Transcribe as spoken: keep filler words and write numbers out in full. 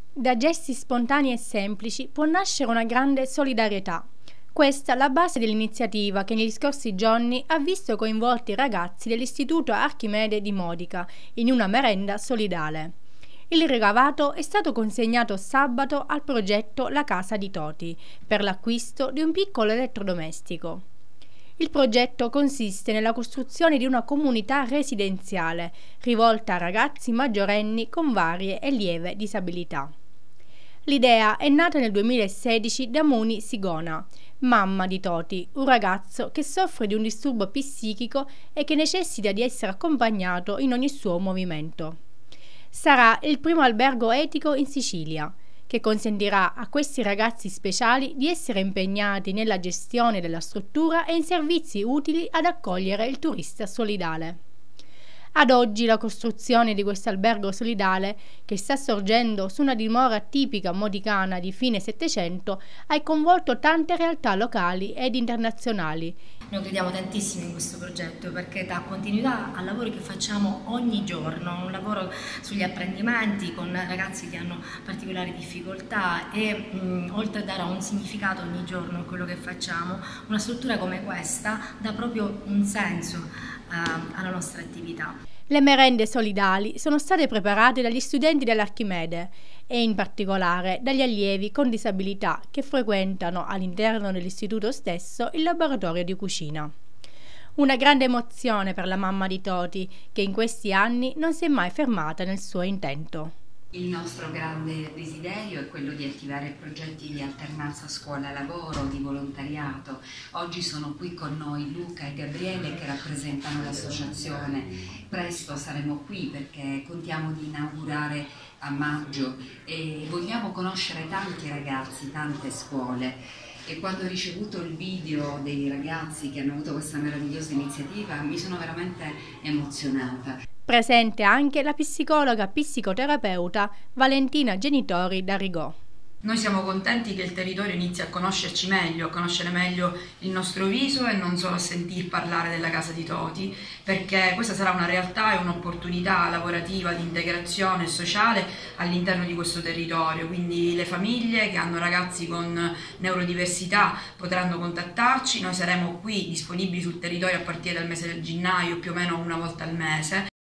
Da gesti spontanei e semplici può nascere una grande solidarietà. Questa è la base dell'iniziativa che negli scorsi giorni ha visto coinvolti i ragazzi dell'Istituto Archimede di Modica in una merenda solidale. Il ricavato è stato consegnato sabato al progetto La Casa di Toti per l'acquisto di un piccolo elettrodomestico. Il progetto consiste nella costruzione di una comunità residenziale rivolta a ragazzi maggiorenni con varie e lieve disabilità. L'idea è nata nel duemilasedici da Muni Sigona, mamma di Toti, un ragazzo che soffre di un disturbo psichico e che necessita di essere accompagnato in ogni suo movimento. Sarà il primo albergo etico in Sicilia, che consentirà a questi ragazzi speciali di essere impegnati nella gestione della struttura e in servizi utili ad accogliere il turista solidale. Ad oggi la costruzione di questo albergo solidale, che sta sorgendo su una dimora tipica modicana di fine Settecento, ha coinvolto tante realtà locali ed internazionali. Noi crediamo tantissimo in questo progetto perché dà continuità al lavoro che facciamo ogni giorno, un lavoro sugli apprendimenti con ragazzi che hanno particolari difficoltà e mh, oltre a dare un significato ogni giorno a quello che facciamo, una struttura come questa dà proprio un senso uh, alla nostra attività. Le merende solidali sono state preparate dagli studenti dell'Archimede e in particolare dagli allievi con disabilità che frequentano all'interno dell'istituto stesso il laboratorio di cucina. Una grande emozione per la mamma di Toti, che in questi anni non si è mai fermata nel suo intento. Il nostro grande desiderio è quello di attivare progetti di alternanza scuola-lavoro, di volontariato. Oggi sono qui con noi Luca e Gabriele che rappresentano l'associazione. Presto saremo qui perché contiamo di inaugurare a maggio e vogliamo conoscere tanti ragazzi, tante scuole. E quando ho ricevuto il video dei ragazzi che hanno avuto questa meravigliosa iniziativa mi sono veramente emozionata. Presente anche la psicologa psicoterapeuta Valentina Genitori da Rigò. Noi siamo contenti che il territorio inizi a conoscerci meglio, a conoscere meglio il nostro viso e non solo a sentir parlare della Casa di Toti, perché questa sarà una realtà e un'opportunità lavorativa di integrazione sociale all'interno di questo territorio, quindi le famiglie che hanno ragazzi con neurodiversità potranno contattarci, noi saremo qui disponibili sul territorio a partire dal mese di gennaio più o meno una volta al mese.